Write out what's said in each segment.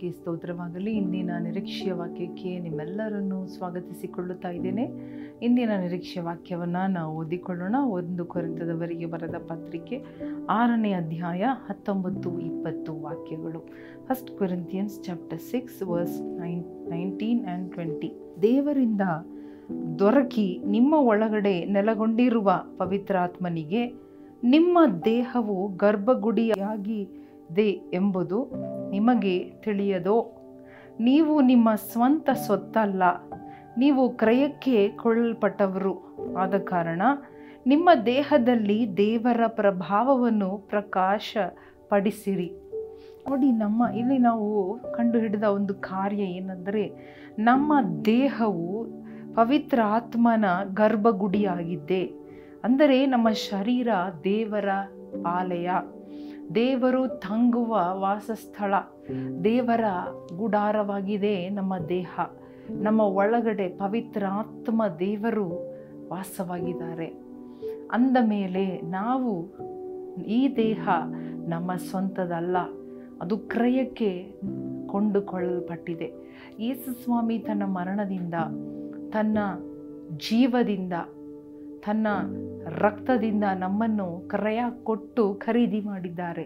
ನಾಮಕ್ಕೆ ಸ್ತೋತ್ರವಾಗಲಿ. ಇಂದಿನ ನಿರೀಕ್ಷೆಯ ವಾಕ್ಯಕ್ಕೆ ನಿಮ್ಮೆಲ್ಲರನ್ನು ಸ್ವಾಗತಿಸಿಕೊಳ್ಳುತ್ತಾ ಇದ್ದೇನೆ. ಇಂದಿನ ನಿರೀಕ್ಷೆಯ ವಾಕ್ಯವನ್ನು ನಾವು ಓದಿಕೊಳ್ಳೋಣ. 1 ಕೊರಿಂಥದವರಿಗೆ ಬರೆದ ಪತ್ರಿಕೆ 6ನೇ ಅಧ್ಯಾಯ 19-20 ವಾಕ್ಯಗಳು. 1 Corinthians chapter 6 verse 19 and 20. ದೇವರಿಂದ ದೊರಕಿ ನಿಮ್ಮ ಒಳಗಡೆ ನೆಲೆಗೊಂಡಿರುವ ಪವಿತ್ರಾತ್ಮನಿಗೆ ನಿಮ್ಮ ದೇಹವು ಗರ್ಭಗುಡಿಯಾಗಿದೆ ಎಂಬುದು ನಿಮಗೆ ತಿಳಿಯದೋ? ನೀವು ನಿಮ್ಮ ಸ್ವಂತ ಸೊತ್ತಲ್ಲ, ನೀವು ಕ್ರಯಕ್ಕೆ ಕೊಳ್ಳಲ್ಪಟ್ಟವರು. ಆದ ಕಾರಣ ನಿಮ್ಮ ದೇಹದಲ್ಲಿ ದೇವರ ಪ್ರಭಾವವನ್ನು ಪ್ರಕಾಶಪಡಿಸಿರಿ. ನೋಡಿ, ಇಲ್ಲಿ ನಾವು ಕಂಡುಹಿಡಿದ ಒಂದು ಕಾರ್ಯ ಏನೆಂದರೆ, ನಮ್ಮ ದೇಹವು ಪವಿತ್ರ ಆತ್ಮನ ಗರ್ಭಗುಡಿಯಾಗಿದೆ. ಅಂದರೆ ನಮ್ಮ ಶರೀರ ದೇವರ ಆಲಯ, ದೇವರು ತಂಗುವ ವಾಸಸ್ಥಳ, ದೇವರ ಗುಡಾರವಾಗಿದೆ ನಮ್ಮ ದೇಹ. ನಮ್ಮ ಒಳಗಡೆ ಪವಿತ್ರ ಆತ್ಮ ದೇವರು ವಾಸವಾಗಿದ್ದಾರೆ. ಅಂದ ಮೇಲೆ ನಾವು ಈ ದೇಹ ನಮ್ಮ ಸ್ವಂತದಲ್ಲ, ಅದು ಕ್ರಯಕ್ಕೆ ಕೊಂಡುಕೊಳ್ಳಲ್ಪಟ್ಟಿದೆ. ಯೇಸು ಸ್ವಾಮಿ ತನ್ನ ಮರಣದಿಂದ, ತನ್ನ ಜೀವದಿಂದ, ತನ್ನ ರಕ್ತದಿಂದ ನಮ್ಮನ್ನು ಕ್ರಯ ಕೊಟ್ಟು ಖರೀದಿ ಮಾಡಿದ್ದಾರೆ.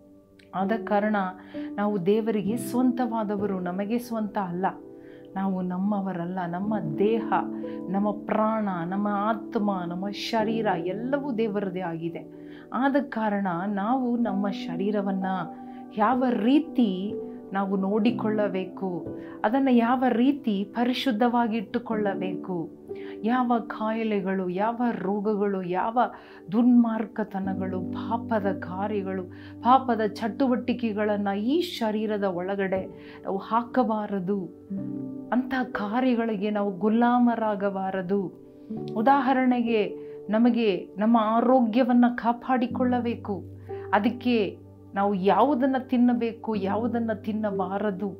ಆದ ಕಾರಣ ನಾವು ದೇವರಿಗೆ ಸ್ವಂತವಾದವರು, ನಮಗೆ ಸ್ವಂತ ಅಲ್ಲ, ನಾವು ನಮ್ಮವರಲ್ಲ. ನಮ್ಮ ದೇಹ, ನಮ್ಮ ಪ್ರಾಣ, ನಮ್ಮ ಆತ್ಮ, ನಮ್ಮ ಶರೀರ ಎಲ್ಲವೂ ದೇವರದೇ ಆಗಿದೆ. ಆದ ಕಾರಣ ನಾವು ನಮ್ಮ ಶರೀರವನ್ನು ಯಾವ ರೀತಿ ನಾವು ನೋಡಿಕೊಳ್ಳಬೇಕು, ಅದನ್ನು ಯಾವ ರೀತಿ ಪರಿಶುದ್ಧವಾಗಿ ಇಟ್ಟುಕೊಳ್ಳಬೇಕು, ಯಾವ ಕಾಯಿಲೆಗಳು, ಯಾವ ರೋಗಗಳು, ಯಾವ ದುರ್ಮಾರ್ಗತನಗಳು, ಪಾಪದ ಕಾರ್ಯಗಳು, ಪಾಪದ ಚಟುವಟಿಕೆಗಳನ್ನು ಈ ಶರೀರದ ಒಳಗಡೆ ನಾವು ಹಾಕಬಾರದು. ಅಂಥ ಕಾರ್ಯಗಳಿಗೆ ನಾವು ಗುಲಾಮರಾಗಬಾರದು. ಉದಾಹರಣೆಗೆ, ನಮಗೆ ನಮ್ಮ ಆರೋಗ್ಯವನ್ನು ಕಾಪಾಡಿಕೊಳ್ಳಬೇಕು. ಅದಕ್ಕೆ ನಾವು ಯಾವುದನ್ನು ತಿನ್ನಬೇಕು, ಯಾವುದನ್ನು ತಿನ್ನಬಾರದು,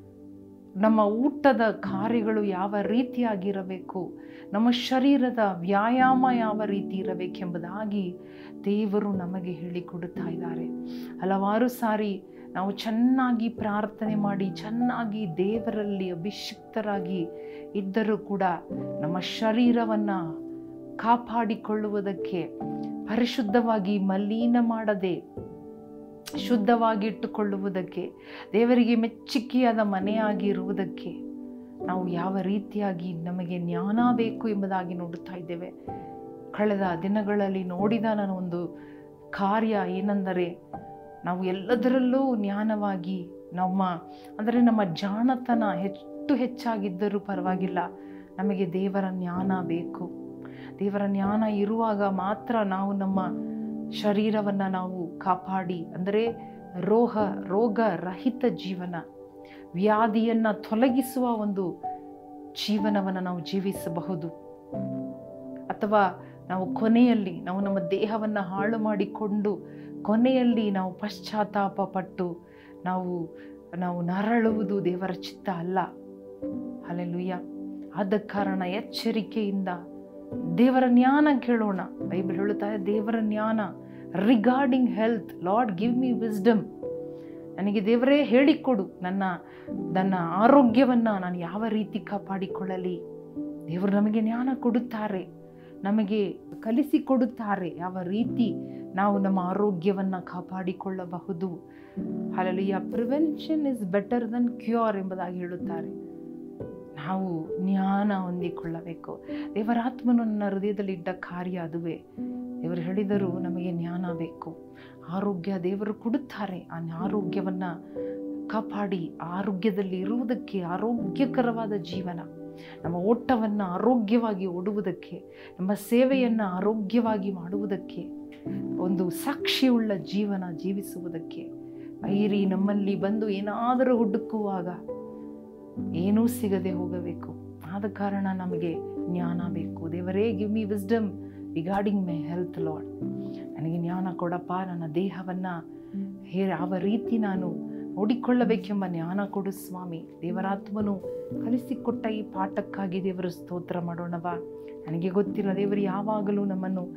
ನಮ್ಮ ಊಟದ ಕಾರ್ಯಗಳು ಯಾವ ರೀತಿಯಾಗಿರಬೇಕು, ನಮ್ಮ ಶರೀರದ ವ್ಯಾಯಾಮ ಯಾವ ರೀತಿ ಇರಬೇಕೆಂಬುದಾಗಿ ದೇವರು ನಮಗೆ ಹೇಳಿಕೊಡುತ್ತಾ ಇದ್ದಾರೆ. ಹಲವಾರು ಸಾರಿ ನಾವು ಚೆನ್ನಾಗಿ ಪ್ರಾರ್ಥನೆ ಮಾಡಿ, ಚೆನ್ನಾಗಿ ದೇವರಲ್ಲಿ ಅಭಿಷಿಕ್ತರಾಗಿ ಇದ್ದರೂ ಕೂಡ ನಮ್ಮ ಶರೀರವನ್ನು ಕಾಪಾಡಿಕೊಳ್ಳುವುದಕ್ಕೆ, ಪರಿಶುದ್ಧವಾಗಿ ಮಲಿನ ಮಾಡದೆ ಶುದ್ಧವಾಗಿ ಇಟ್ಟುಕೊಳ್ಳುವುದಕ್ಕೆ, ದೇವರಿಗೆ ಮೆಚ್ಚುಗೆಯಾದ ಮನೆಯಾಗಿರುವುದಕ್ಕೆ ನಾವು ಯಾವ ರೀತಿಯಾಗಿ ನಮಗೆ ಜ್ಞಾನ ಬೇಕು ಎಂಬುದಾಗಿ ನೋಡುತ್ತಾ ಇದ್ದೇವೆ. ಕಳೆದ ದಿನಗಳಲ್ಲಿ ನೋಡಿದ ನಾನು ಒಂದು ಕಾರ್ಯ ಏನೆಂದರೆ, ನಾವು ಎಲ್ಲದರಲ್ಲೂ ಜ್ಞಾನವಾಗಿ ನಮ್ಮ ಜಾಣತನ ಹೆಚ್ಚಾಗಿದ್ದರೂ ಪರವಾಗಿಲ್ಲ, ನಮಗೆ ದೇವರ ಜ್ಞಾನ ಬೇಕು. ದೇವರ ಜ್ಞಾನ ಇರುವಾಗ ಮಾತ್ರ ನಾವು ನಮ್ಮ ಶರೀರವನ್ನು ನಾವು ಕಾಪಾಡಿ, ಅಂದರೆ ರೋಗ ರಹಿತ ಜೀವನ, ವ್ಯಾಧಿಯನ್ನು ತೊಲಗಿಸುವ ಒಂದು ಜೀವನವನ್ನು ನಾವು ಜೀವಿಸಬಹುದು. ಅಥವಾ ನಾವು ಕೊನೆಯಲ್ಲಿ ನಮ್ಮ ದೇಹವನ್ನು ಹಾಳು ಮಾಡಿಕೊಂಡು ಕೊನೆಯಲ್ಲಿ ನಾವು ಪಶ್ಚಾತ್ತಾಪ ಪಟ್ಟು ನಾವು ನರಳುವುದು ದೇವರ ಚಿತ್ತ ಅಲ್ಲ. ಹಲ್ಲೆಲೂಯಾ. ಆದ ಕಾರಣ ಎಚ್ಚರಿಕೆಯಿಂದ ದೇವರ ಜ್ಞಾನ ಕೇಳೋಣ. ಬೈಬಲ್ ಹೇಳುತ್ತಾರೆ, ದೇವರ ಜ್ಞಾನ regarding health. Lord give me wisdom. ನನಗೆ ದೇವರೇ ಹೇಳಿಕೊಡು, ನನ್ನ ಆರೋಗ್ಯವನ್ನು ನಾನು ಯಾವ ರೀತಿ ಕಾಪಾಡಿಕೊಳ್ಳಲಿ. ದೇವರು ನಮಗೆ ಜ್ಞಾನ ಕೊಡುತ್ತಾರೆ, ನಮಗೆ ಕಲಿಸಿಕೊಡುತ್ತಾರೆ ಯಾವ ರೀತಿ ನಾವು ನಮ್ಮ ಆರೋಗ್ಯವನ್ನು ಕಾಪಾಡಿಕೊಳ್ಳಬಹುದು. Hallelujah. Prevention is better than cure ಎಂಬುದಾಗಿ ಹೇಳುತ್ತಾರೆ. ನಾವು ಜ್ಞಾನ ಹೊಂದಿಕೊಳ್ಳಬೇಕು. ದೇವರಾತ್ಮನು ನನ್ನ ಹೃದಯದಲ್ಲಿ ಇದ್ದ ಕಾರ್ಯ ಅದುವೇ. ದೇವರು ಹೇಳಿದರು, ನಮಗೆ ಜ್ಞಾನ ಬೇಕು, ಆರೋಗ್ಯ ದೇವರು ಕೊಡುತ್ತಾರೆ. ಆ ಆರೋಗ್ಯವನ್ನು ಕಾಪಾಡಿ ಆರೋಗ್ಯದಲ್ಲಿ ಇರುವುದಕ್ಕೆ, ಆರೋಗ್ಯಕರವಾದ ಜೀವನ, ನಮ್ಮ ಓಟವನ್ನು ಆರೋಗ್ಯವಾಗಿ ಓಡುವುದಕ್ಕೆ, ನಮ್ಮ ಸೇವೆಯನ್ನು ಆರೋಗ್ಯವಾಗಿ ಮಾಡುವುದಕ್ಕೆ, ಒಂದು ಸಾಕ್ಷಿಯುಳ್ಳ ಜೀವನ ಜೀವಿಸುವುದಕ್ಕೆ. ವೈರಿ ನಮ್ಮಲ್ಲಿ ಬಂದು ಏನಾದರೂ ಹುಡುಕುವಾಗ ಏನೂ ಸಿಗದೆ ಹೋಗಬೇಕು. ಆದ ಕಾರಣ ನಮಗೆ ಜ್ಞಾನ ಬೇಕು. ದೇವರೇ, give me wisdom regarding my health Lord. ನನಗೆ ಜ್ಞಾನ ಕೊಡಪ್ಪ, ನನ್ನ ದೇಹವನ್ನು ಯಾವ ರೀತಿ ನಾನು ನೋಡಿಕೊಳ್ಳಬೇಕೆಂಬ ಜ್ಞಾನ ಕೊಡು ಸ್ವಾಮಿ. ದೇವರಾತ್ಮನು ಕಲಿಸಿಕೊಟ್ಟ ಈ ಪಾಠಕ್ಕಾಗಿ ದೇವರು ಸ್ತೋತ್ರ ಮಾಡೋಣವಾ. ನನಗೆ ಗೊತ್ತಿಲ್ಲ, ದೇವರು ಯಾವಾಗಲೂ ನಮ್ಮನ್ನು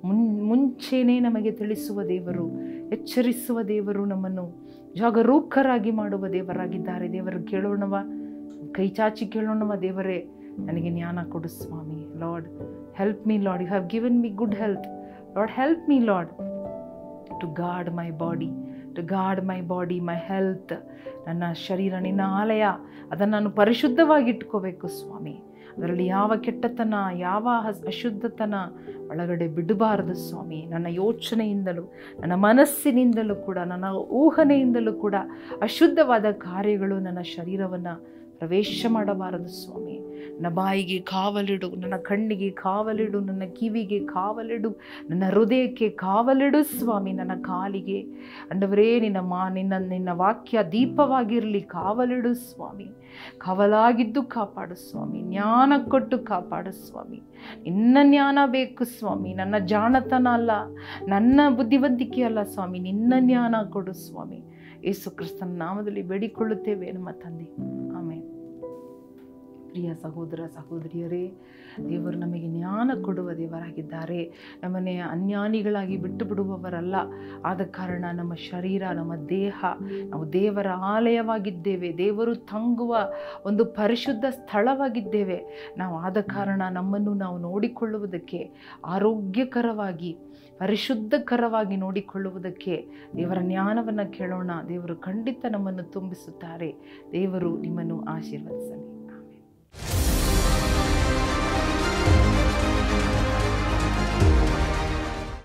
ಮುಂಚೆನೇ ನಮಗೆ ತಿಳಿಸುವ ದೇವರು, ಎಚ್ಚರಿಸುವ ದೇವರು, ನಮ್ಮನ್ನು ಜಾಗರೂಕರಾಗಿ ಮಾಡುವ ದೇವರಾಗಿದ್ದಾರೆ. ದೇವರು ಕೇಳೋಣವ, ಕೈ ಚಾಚಿ ಕೇಳೋಣವ, ದೇವರೇ ನನಗೆ ಜ್ಞಾನ ಕೊಡು ಸ್ವಾಮಿ. Lord help me Lord, you have given me good health. Lord help me Lord to guard my body, to guard my body, my health. ನನ್ನ ಶರೀರ ನಿನ್ನ ಆಲಯ, ಅದನ್ನು ನಾನು ಪರಿಶುದ್ಧವಾಗಿ ಇಟ್ಕೋಬೇಕು ಸ್ವಾಮಿ. ಅದರಲ್ಲಿ ಯಾವ ಕೆಟ್ಟತನ, ಯಾವ ಅಶುದ್ಧತನ ಒಳಗಡೆ ಬಿಡಬಾರದು ಸ್ವಾಮಿ. ನನ್ನ ಯೋಚನೆಯಿಂದಲೂ, ನನ್ನ ಮನಸ್ಸಿನಿಂದಲೂ ಕೂಡ, ನನ್ನ ಊಹನೆಯಿಂದಲೂ ಕೂಡ ಅಶುದ್ಧವಾದ ಕಾರ್ಯಗಳು ನನ್ನ ಶರೀರವನ್ನು ಪ್ರವೇಶ ಮಾಡಬಾರದು ಸ್ವಾಮಿ. ನನ್ನ ಬಾಯಿಗೆ ಕಾವಲಿಡು, ನನ್ನ ಕಣ್ಣಿಗೆ ಕಾವಲಿಡು, ನನ್ನ ಕಿವಿಗೆ ಕಾವಲಿಡು, ನನ್ನ ಹೃದಯಕ್ಕೆ ಕಾವಲಿಡು ಸ್ವಾಮಿ. ನನ್ನ ಕಾಲಿಗೆ ಅಂಡವರೇ ನಿನ್ನ ವಾಕ್ಯ ದೀಪವಾಗಿರಲಿ, ಕಾವಲಿಡು ಸ್ವಾಮಿ. ಕಾವಲಾಗಿದ್ದು ಕಾಪಾಡು ಸ್ವಾಮಿ. ಜ್ಞಾನ ಕೊಟ್ಟು ಕಾಪಾಡು ಸ್ವಾಮಿ. ನಿನ್ನ ಜ್ಞಾನ ಬೇಕು ಸ್ವಾಮಿ. ನನ್ನ ಜಾಣತನ ಅಲ್ಲ, ನನ್ನ ಬುದ್ಧಿವಂತಿಕೆ ಅಲ್ಲ ಸ್ವಾಮಿ, ನಿನ್ನ ಜ್ಞಾನ ಕೊಡು ಸ್ವಾಮಿ. ಯೇಸು ಕ್ರಿಸ್ತನ ನಾಮದಲ್ಲಿ ಬೇಡಿಕೊಳ್ಳುತ್ತೇವೆ ನಮ್ಮ ತಂದೆ, ಆಮೇನ್. ಪ್ರಿಯ ಸಹೋದರ ಸಹೋದರಿಯರೇ, ದೇವರು ನಮಗೆ ಜ್ಞಾನ ಕೊಡುವ ದೇವರಾಗಿದ್ದಾರೆ. ನಮ್ಮನ್ನೇ ಅಜ್ಞಾನಿಗಳಾಗಿ ಬಿಟ್ಟು ಬಿಡುವವರಲ್ಲ. ಆದ ಕಾರಣ ನಮ್ಮ ಶರೀರ, ನಮ್ಮ ದೇಹ, ನಾವು ದೇವರ ಆಲಯವಾಗಿದ್ದೇವೆ, ದೇವರು ತಂಗುವ ಒಂದು ಪರಿಶುದ್ಧ ಸ್ಥಳವಾಗಿದ್ದೇವೆ ನಾವು. ಆದ ಕಾರಣ ನಮ್ಮನ್ನು ನಾವು ನೋಡಿಕೊಳ್ಳುವುದಕ್ಕೆ, ಆರೋಗ್ಯಕರವಾಗಿ ಪರಿಶುದ್ಧಕರವಾಗಿ ನೋಡಿಕೊಳ್ಳುವುದಕ್ಕೆ ದೇವರ ಜ್ಞಾನವನ್ನು ಕೇಳೋಣ. ದೇವರು ಖಂಡಿತ ನಮ್ಮನ್ನು ತುಂಬಿಸುತ್ತಾರೆ. ದೇವರು ನಿಮ್ಮನ್ನು ಆಶೀರ್ವದಿಸಲಿ. ಆಮೆನ್.